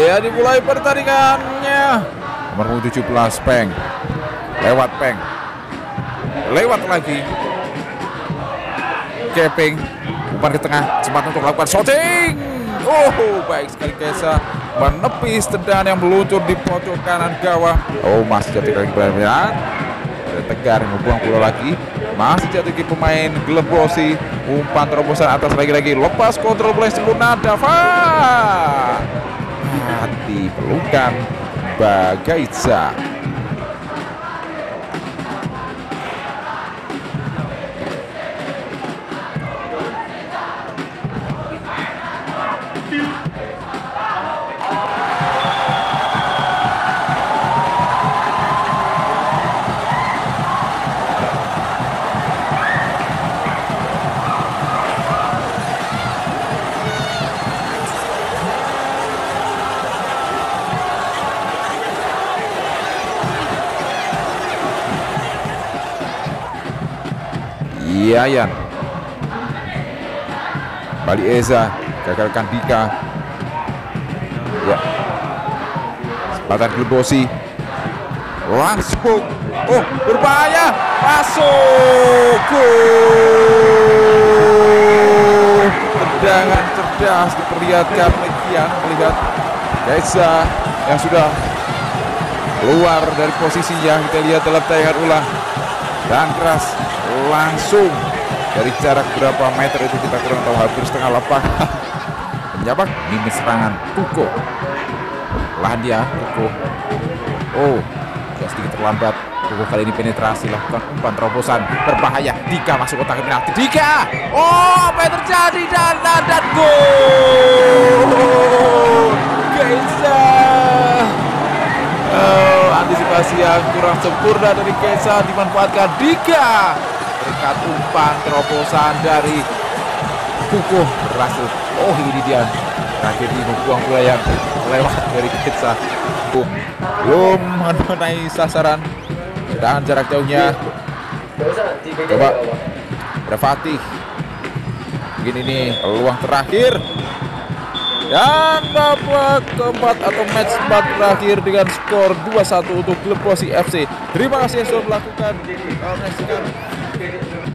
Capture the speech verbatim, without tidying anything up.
Ya, dimulai pertandingannya. Nomor tujuh belas Peng. Lewat Peng. Lewat lagi. Keping. Umpan ke tengah. Sempat untuk melakukan shooting. Oh, baik sekali Kesa. Menepis tendangan yang meluncur di pojok kanan gawang. Oh, masih jatuh lagi benar-benar. Ada Tegar yang membuang bola lagi. Masih jatuh ke pemain Glebosi. Umpan terobosan atas lagi-lagi. Lepas kontrol bola seluruh Nadafa. Hati pelukan Bagaiza. Yayan Bali Eza gagalkan Dika. Ya, kesempatan Glebosi langsung, oh berbahaya, masuk, gol. Tendangan cerdas diperlihatkan Median melihat Kesa yang sudah keluar dari posisinya. Kita lihat dalam tayangan ulang dan keras langsung dari jarak berapa meter itu kita kurang tahu, hampir setengah lapangan. Penyabak ini serangan Tuko. Lahan dia Tuko. Oh, ya sedikit terlambat. Tuko kali ini penetrasi, lakukan umpan terobosan berbahaya. Dika masuk kotak penalti. Dika. Oh, apa yang terjadi? Dan dan gol. Kesa. Oh, antisipasi yang kurang sempurna dari Kesa dimanfaatkan Dika. Berkat umpan terobosan dari Kukuh berhasil. Oh, ini dia terakhir ini membuang bola yang lewat dari Kesa. Belum mengenai sasaran dan jarak jauhnya. Coba ada Fatih. Mungkin ini peluang terakhir. Dan babak keempat atau match empat berakhir dengan skor dua satu untuk Glebosi F C. Terima kasih sudah melakukan. Menyaksikan.